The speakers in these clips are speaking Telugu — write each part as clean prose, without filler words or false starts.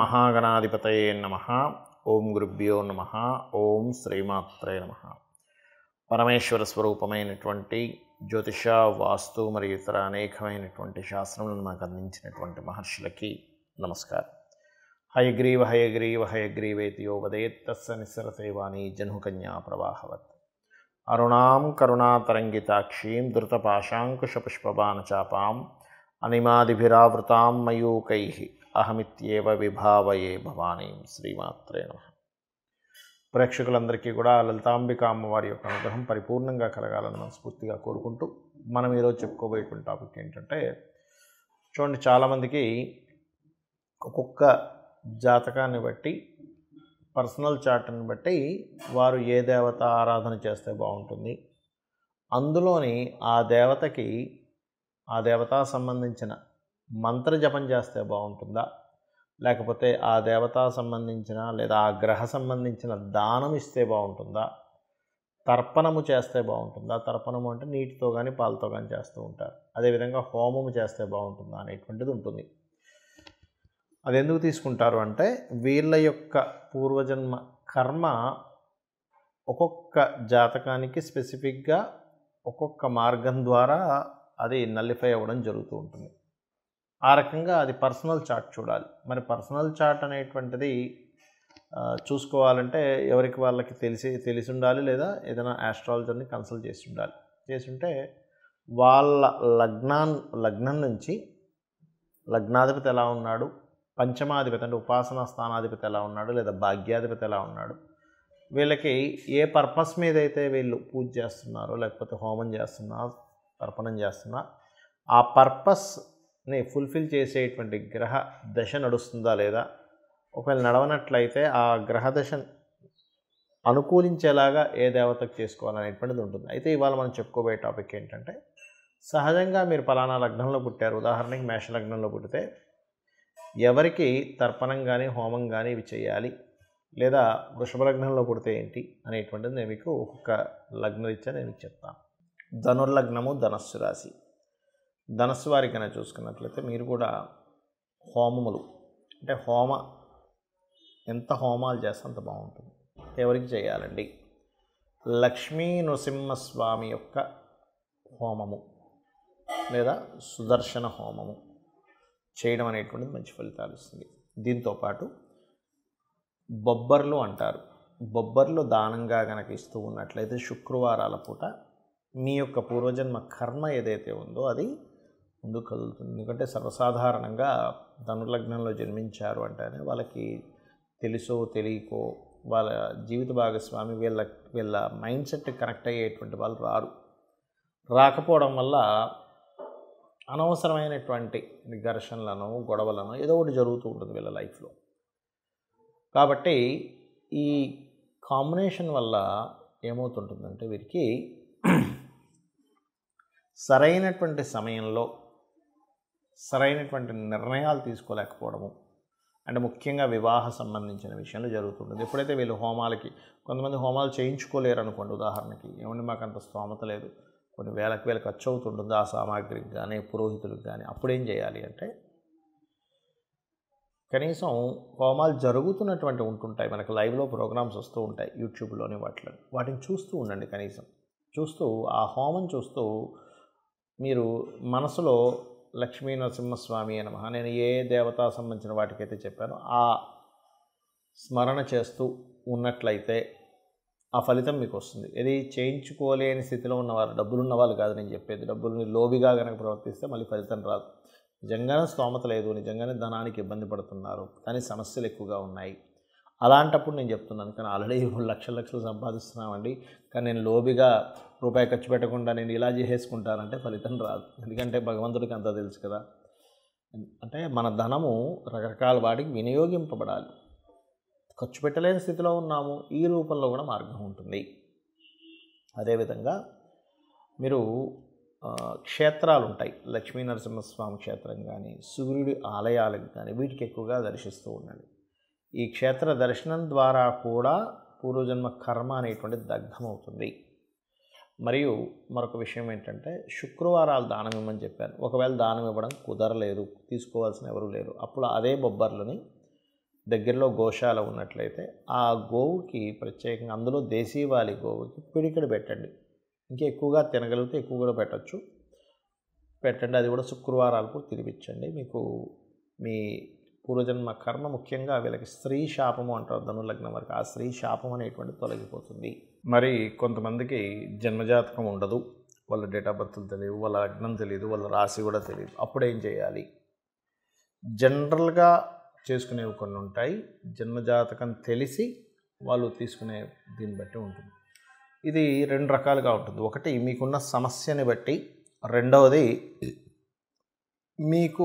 శ్రీమహాగణాధిపతయే నమః. ఓం గురుభ్యో నమః. ఓం శ్రీమాత్రే నమః. పరమేశ్వర స్వరూపమైనటువంటి జ్యోతిష, వాస్తు మరియు ఇతర అనేకమైనటువంటి శాస్త్రములను మనకు అందించినటువంటి మహర్షులకి నమస్కారం. హయగ్రీవ హయగ్రీవ హయగ్రీవేతి యో వదేత్ తస్య నిస్సరసేవాణి జహ్నుకన్యా ప్రవాహవత్. అరుణాం కరుణాతరంగితాక్షీం ధృతపాశాంకుశపుష్పబాణచాపాం అనిమాదిభిరావృతాం మయూకైః అహమిత్యేవ విభావయే భవానీం. శ్రీమాత్రే నమః. ప్రేక్షకులందరికీ కూడా లలితాంబిక అమ్మవారి యొక్క అనుగ్రహం పరిపూర్ణంగా కలగాలని మనస్ఫూర్తిగా కోరుకుంటూ మనం ఈరోజు చెప్పుకోబోయేటువంటి టాపిక్ ఏంటంటే, చూడండి, చాలామందికి ఒక్కొక్క జాతకాన్ని బట్టి, పర్సనల్ చార్ట్ని బట్టి వారు ఏ దేవత ఆరాధన చేస్తే బాగుంటుంది, అందులోని ఆ దేవతకి ఆ దేవతా సంబంధించిన మంత్ర జపం చేస్తే బాగుంటుందా, లేకపోతే ఆ దేవతా సంబంధించిన లేదా ఆ గ్రహ సంబంధించిన దానం ఇస్తే బాగుంటుందా, తర్పణము చేస్తే బాగుంటుందా, తర్పణము అంటే నీటితో కానీ పాలతో కానీ చేస్తూ ఉంటారు, అదేవిధంగా హోమము చేస్తే బాగుంటుందా అనేటువంటిది ఉంటుంది. అది ఎందుకు తీసుకుంటారు అంటే, వీళ్ళ యొక్క పూర్వజన్మ కర్మ ఒక్కొక్క జాతకానికి స్పెసిఫిక్గా ఒక్కొక్క మార్గం ద్వారా అది నల్లిఫై అవ్వడం జరుగుతూ ఉంటుంది. ఆ రకంగా అది పర్సనల్ చార్ట్ చూడాలి. మరి పర్సనల్ చార్ట్ అనేటువంటిది చూసుకోవాలంటే ఎవరికి వాళ్ళకి తెలిసి ఉండాలి, లేదా ఏదైనా ఆస్ట్రాలజర్ని కన్సల్ట్ చేసి ఉంటే వాళ్ళ లగ్నం నుంచి లగ్నాధిపతి ఎలా ఉన్నాడు, పంచమాధిపతి అంటే ఉపాసనా స్థానాధిపతి ఎలా ఉన్నాడు, లేదా భాగ్యాధిపతి ఎలా ఉన్నాడు, వీళ్ళకి ఏ పర్పస్ మీద అయితే వీళ్ళు పూజ చేస్తున్నారో, లేకపోతే హోమం చేస్తున్నా, తర్పణం చేస్తున్నా, ఆ పర్పస్ని ఫుల్ఫిల్ చేసేటువంటి గ్రహ దశ నడుస్తుందా లేదా, ఒకవేళ నడవనట్లయితే ఆ గ్రహ దశ అనుకూలించేలాగా ఏ దేవతకు చేసుకోవాలనేటువంటిది ఉంటుంది. అయితే ఇవాళ మనం చెప్పుకోబోయే టాపిక్ ఏంటంటే, సహజంగా మీరు పలానా లగ్నంలో పుట్టారు, ఉదాహరణకి మేష లగ్నంలో పుట్టితే ఎవరికి తర్పణం కానీ హోమం కానీ ఇవి చేయాలి, లేదా వృషభ లగ్నంలో పుడితే ఏంటి అనేటువంటిది నేను మీకు ఒక్కొక్క లగ్నరీత్యా నేను చెప్తాను. ధనుర్లగ్నము, ధనస్సు రాశి. ధనస్సు వారికి కనుక చూసుకున్నట్లయితే మీరు కూడా హోమములు అంటే ఎంత హోమాలు చేస్తే అంత బాగుంటుంది. ఎవరికి చేయాలండి? లక్ష్మీ నృసింహస్వామి యొక్క హోమము లేదా సుదర్శన హోమము చేయడం అనేటువంటిది మంచి ఫలితాలు ఇస్తుంది. దీంతోపాటు బొబ్బర్లు అంటారు. బొబ్బర్లు దానంగా కనుక ఇస్తూ ఉన్నట్లయితే శుక్రవారాల పూట మీ యొక్క పూర్వజన్మ కర్మ ఏదైతే ఉందో అది ముందుకు కదులుతుంది. ఎందుకంటే సర్వసాధారణంగా ధనుర్లగ్నంలో జన్మించారు అంటేనే వాళ్ళకి తెలుసో తెలియకో వాళ్ళ జీవిత భాగస్వామి వీళ్ళ మైండ్ సెట్ కనెక్ట్ అయ్యేటువంటి వాళ్ళు రాకపోవడం వల్ల అనవసరమైనటువంటి ఘర్షణలను, గొడవలను ఏదో ఒకటి జరుగుతూ ఉంటుంది వీళ్ళ లైఫ్లో. కాబట్టి ఈ కాంబినేషన్ వల్ల ఏమవుతుంటుందంటే వీరికి సరైనటువంటి సమయంలో సరైనటువంటి నిర్ణయాలు తీసుకోలేకపోవడము, అంటే ముఖ్యంగా వివాహ సంబంధించిన విషయంలో జరుగుతుంటుంది. ఎప్పుడైతే వీళ్ళు కొంతమంది హోమాలు చేయించుకోలేరు అనుకోండి, ఉదాహరణకి ఏమంటే మాకు అంత స్తోమత లేదు, కొన్ని వేలకు ఖర్చు అవుతుంటుంది ఆ సామాగ్రికి కానీ పురోహితులకు కానీ, అప్పుడేం చేయాలి అంటే, కనీసం హోమాలు జరుగుతున్నటువంటి ఉంటుంటాయి, మనకు లైవ్లో ప్రోగ్రామ్స్ వస్తూ ఉంటాయి యూట్యూబ్లోని, వాటిని చూస్తూ ఉండండి. కనీసం చూస్తూ ఆ హోమం చూస్తూ మీరు మనసులో లక్ష్మీ నరసింహస్వామి నమః, నేను ఏ దేవతా సంబంధించిన వాటికైతే చెప్పానో ఆ స్మరణ చేస్తూ ఉన్నట్లయితే ఆ ఫలితం మీకు వస్తుంది. ఇది చేయించుకోలేని స్థితిలో ఉన్నవారు, డబ్బులు ఉన్నవాళ్ళు కాదు నేను చెప్పేది. డబ్బుల్ని లోబిగా కనుక ప్రవర్తిస్తే మళ్ళీ ఫలితం రాదు. నిజంగానే స్తోమత లేదు, నిజంగానే ధనానికి ఇబ్బంది పడుతున్నారు, కానీ సమస్యలు ఎక్కువగా ఉన్నాయి, అలాంటప్పుడు నేను చెప్తున్నాను. కానీ ఆల్రెడీ లక్షలు సంపాదిస్తున్నామండి, కానీ నేను లోబిగా రూపాయి ఖర్చు పెట్టకుండా నేను ఇలా చేసేసుకుంటానంటే ఫలితం రాదు. ఎందుకంటే భగవంతుడికి అంతా తెలుసు కదా. అంటే మన ధనము రకరకాల వాటికి వినియోగింపబడాలి. ఖర్చు పెట్టలేని స్థితిలో ఉన్నాము, ఈ రూపంలో కూడా మార్గం ఉంటుంది. అదేవిధంగా మీరు క్షేత్రాలు ఉంటాయి, లక్ష్మీ నరసింహస్వామి క్షేత్రం కానీ సూర్యుడి ఆలయాలకు కానీ వీటికి ఎక్కువగా దర్శిస్తూ ఉండండి. ఈ క్షేత్ర దర్శనం ద్వారా కూడా పూర్వజన్మ కర్మ అనేటువంటిది దగ్ధమవుతుంది. మరియు మరొక విషయం ఏంటంటే, శుక్రవారాలు దానం ఇవ్వమని చెప్పాను. ఒకవేళ దానం ఇవ్వడం కుదరలేదు, తీసుకోవాల్సిన ఎవరు లేరు, అప్పుడు అదే బొబ్బర్లని దగ్గరలో గోశాల ఉన్నట్లయితే ఆ గోవుకి ప్రత్యేకంగా అందులో దేశీవాలి గోవుకి పిడికెడు పెట్టండి. ఇంకా ఎక్కువగా తినగలిగితే ఎక్కువ కూడా పెట్టండి. అది కూడా శుక్రవారాలకు తినిపించండి. మీకు మీ పూర్వజన్మ కర్మ, ముఖ్యంగా వీళ్ళకి స్త్రీ శాపము అంటారు ధనులగ్నం వరకు, ఆ స్త్రీ శాపం అనేటువంటి తొలగిపోతుంది. మరి కొంతమందికి జన్మజాతకం ఉండదు, వాళ్ళ డేట్ ఆఫ్ బర్త్లు తెలియదు, వాళ్ళ లగ్నం తెలియదు, వాళ్ళ రాశి కూడా తెలియదు. అప్పుడు ఏం చేయాలి? జనరల్గా చేసుకునేవి కొన్ని ఉంటాయి. జన్మజాతకం తెలిసి వాళ్ళు తీసుకునే దీన్ని బట్టి ఉంటుంది. ఇది 2 రకాలుగా ఉంటుంది. ఒకటి మీకున్న సమస్యని బట్టి, రెండవది మీకు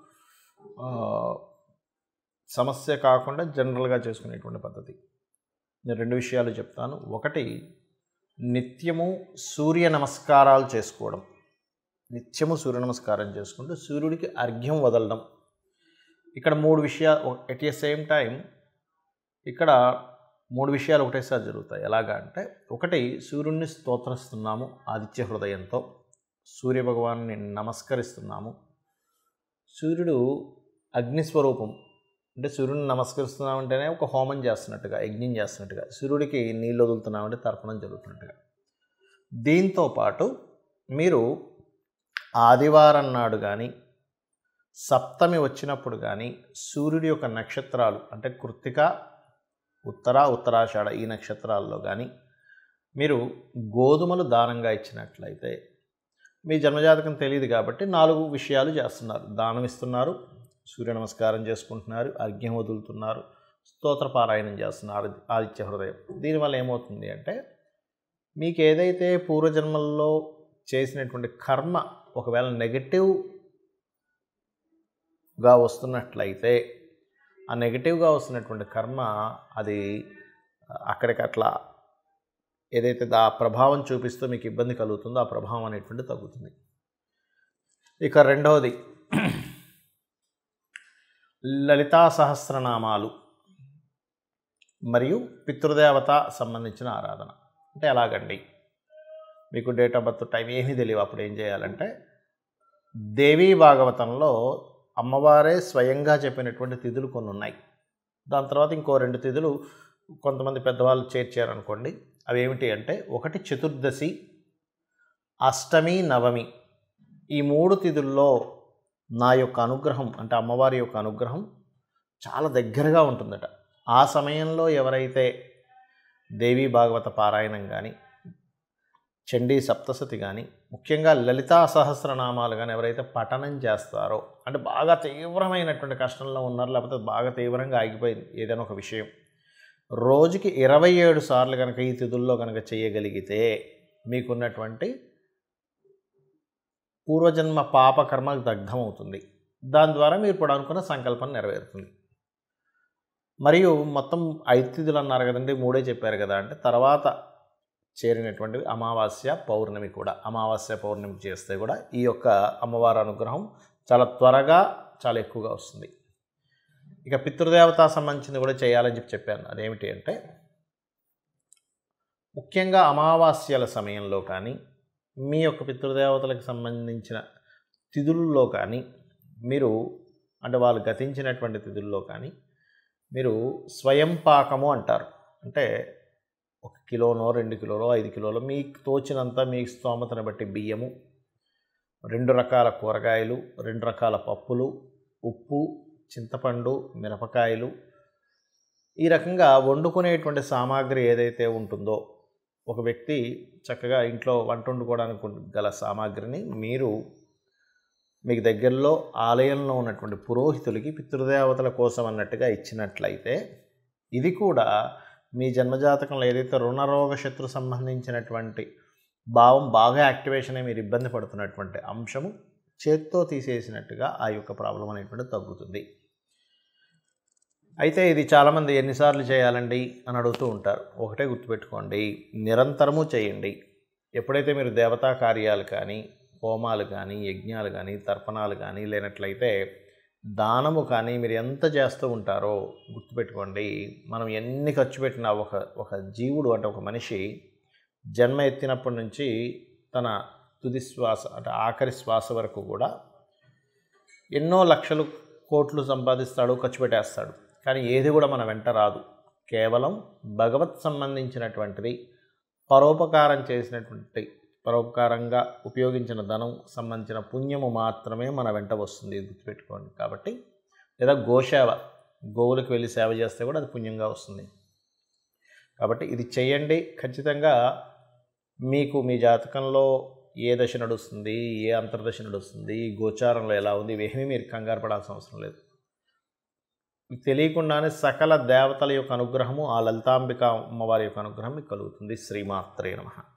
సమస్య కాకుండా జనరల్గా చేసుకునేటువంటి పద్ధతి. నేను 2 విషయాలు చెప్తాను. ఒకటి, నిత్యము సూర్య నమస్కారాలు చేసుకోవడం. నిత్యము సూర్య నమస్కారం చేసుకుంటూ సూర్యుడికి అర్ఘ్యం వదలడం. ఇక్కడ 3 విషయాలు ఎట్ ఏ సేమ్ టైం ఇక్కడ 3 విషయాలు ఒకటేసారి జరుగుతాయి. ఎలాగా అంటే, ఒకటి, సూర్యుడిని స్తోత్రిస్తున్నాము ఆదిత్య హృదయంతో, సూర్యభగవాన్ని నమస్కరిస్తున్నాము. సూర్యుడు అగ్నిస్వరూపం, అంటే సూర్యుడిని నమస్కరిస్తున్నామంటేనే ఒక హోమం చేస్తున్నట్టుగా, యజ్ఞం చేస్తున్నట్టుగా, సూర్యుడికి నీళ్ళు వదులుతున్నామంటే తర్పణం జరుగుతున్నట్టుగా. దీంతోపాటు మీరు ఆదివారం నాడు కానీ, సప్తమి వచ్చినప్పుడు కానీ, సూర్యుడి యొక్క నక్షత్రాలు అంటే కృత్తిక, ఉత్తరాషాఢ ఈ నక్షత్రాల్లో కానీ మీరు గోధుమలు దానంగా ఇచ్చినట్లయితే, మీ జన్మజాతకం తెలియదు కాబట్టి 4 విషయాలు చేస్తున్నారు. దానం ఇస్తున్నారు, సూర్య నమస్కారం చేసుకుంటున్నారు, అర్ఘ్యం వదులుతున్నారు, స్తోత్రపారాయణం చేస్తున్నారు ఆదిత్య హృదయం. దీనివల్ల ఏమవుతుంది అంటే, మీకు ఏదైతే పూర్వజన్మల్లో చేసినటువంటి కర్మ ఒకవేళ నెగటివ్గా వస్తున్నట్లయితే, ఆ నెగటివ్గా వస్తున్నటువంటి కర్మ అది అక్కడికి అట్లా ఏదైతే ఆ ప్రభావం చూపిస్తూ మీకు ఇబ్బంది కలుగుతుందో ఆ ప్రభావం అనేటువంటి తగ్గుతుంది. ఇక రెండవది, లలితా సహస్రనామాలు మరియు పితృదేవత సంబంధించిన ఆరాధన. అంటే ఎలాగండి? మీకు డేట్ ఆఫ్ బర్త్ టైం ఏమీ తెలియవు. అప్పుడు ఏం చేయాలంటే, దేవీ భాగవతంలో అమ్మవారే స్వయంగా చెప్పినటువంటి తిథులు కొన్ని ఉన్నాయి. దాని తర్వాత ఇంకో 2 తిథులు కొంతమంది పెద్దవాళ్ళు చేర్చారనుకోండి. అవి ఏమిటి అంటే, ఒకటి చతుర్దశి, అష్టమి, నవమి. ఈ 3 తిథుల్లో నా యొక్క అనుగ్రహం అంటే అమ్మవారి యొక్క అనుగ్రహం చాలా దగ్గరగా ఉంటుందట. ఆ సమయంలో ఎవరైతే దేవీ భాగవత పారాయణం కానీ, చండీ సప్తశతి కానీ, ముఖ్యంగా లలితా సహస్రనామాలు కానీ ఎవరైతే పఠనం చేస్తారో, అంటే బాగా తీవ్రమైనటువంటి కష్టంలో ఉన్నారు, లేకపోతే బాగా తీవ్రంగా ఆగిపోయింది ఏదైనా ఒక విషయం, రోజుకి 27 సార్లు కనుక ఈ తిథుల్లో కనుక చేయగలిగితే మీకున్నటువంటి పూర్వజన్మ పాపకర్మ దగ్ధమవుతుంది. దాని ద్వారా మీరు ఇప్పుడు అనుకున్న సంకల్పం నెరవేరుతుంది. మరియు మొత్తం 5 తిథులు అన్నారు కదండి, 3 చెప్పారు కదా అంటే, తర్వాత చేరినటువంటివి అమావాస్య, పౌర్ణమి కూడా. అమావాస్య, పౌర్ణమి చేస్తే కూడా ఈ యొక్క అమ్మవారి అనుగ్రహం చాలా త్వరగా చాలా ఎక్కువగా వస్తుంది. ఇక పితృదేవత సంబంధించింది కూడా చేయాలని చెప్పాను. అదేమిటి అంటే, ముఖ్యంగా అమావాస్యల సమయంలో కానీ, మీ యొక్క పితృదేవతలకు సంబంధించిన తిథుల్లో కానీ మీరు, అంటే వాళ్ళు గతించినటువంటి తిథుల్లో కానీ మీరు స్వయం పాకము అంటారు. అంటే 1 కిలోనో 2 కిలోలో 5 కిలోలో మీకు తోచినంత మీ స్తోమతను బట్టి బియ్యము, 2 రకాల కూరగాయలు, 2 రకాల పప్పులు, ఉప్పు, చింతపండు, మిరపకాయలు, ఈ రకంగా వండుకునేటువంటి సామాగ్రి ఏదైతే ఉంటుందో, ఒక వ్యక్తి చక్కగా ఇంట్లో వంట వండుకోవడానికి గల సామాగ్రిని మీరు మీకు దగ్గరలో ఆలయంలో ఉన్నటువంటి పురోహితులకి పితృదేవతల కోసం అన్నట్టుగా ఇచ్చినట్లయితే, ఇది కూడా మీ జన్మజాతకంలో ఏదైతే రుణరోగ శత్రు సంబంధించినటువంటి భావం బాగా యాక్టివేషన్ అయ్యి మీరు ఇబ్బంది పడుతున్నటువంటి అంశము చేత్తో తీసేసినట్టుగా ఆ యొక్క ప్రాబ్లం అనేటువంటి తగ్గుతుంది. అయితే ఇది చాలామంది ఎన్నిసార్లు చేయాలండి అని అడుగుతూ ఉంటారు. ఒకటే గుర్తుపెట్టుకోండి, నిరంతరము చేయండి. ఎప్పుడైతే మీరు దేవతా కార్యాలు కానీ, హోమాలు కానీ, యజ్ఞాలు కానీ, తర్పణాలు కానీ, లేనట్లయితే దానము కానీ మీరు ఎంత చేస్తూ ఉంటారో గుర్తుపెట్టుకోండి, మనం ఎన్ని ఖర్చు పెట్టినా ఒక జీవుడు అంటే ఒక మనిషి జన్మ ఎత్తినప్పటి నుంచి తన తుది శ్వాస అంటే ఆఖరి శ్వాస వరకు కూడా ఎన్నో లక్షలు కోట్లు సంపాదిస్తాడు, ఖర్చు పెట్టేస్తాడు. కానీ ఏది కూడా మన వెంట రాదు. కేవలం భగవత్ సంబంధించినటువంటిది, పరోపకారం చేసినటువంటి, పరోపకారంగా ఉపయోగించిన ధనం సంబంధించిన పుణ్యము మాత్రమే మన వెంట వస్తుంది, గుర్తుపెట్టుకోండి. కాబట్టి లేదా గోసేవ, గోవులకు వెళ్ళి సేవ చేస్తే కూడా అది పుణ్యంగా వస్తుంది. కాబట్టి ఇది చేయండి. ఖచ్చితంగా మీకు మీ జాతకంలో ఏ దశ నడుస్తుంది, ఏ అంతర్దశ నడుస్తుంది, గోచారంలో ఎలా ఉంది, ఇవేమీ మీరు కంగారు పడాల్సిన అవసరం లేదు. తెలియకుండానే సకల దేవతల యొక్క అనుగ్రహము, ఆ లలితాంబిక అమ్మవారి యొక్క అనుగ్రహం మీకు కలుగుతుంది. శ్రీమాత్రే నమః.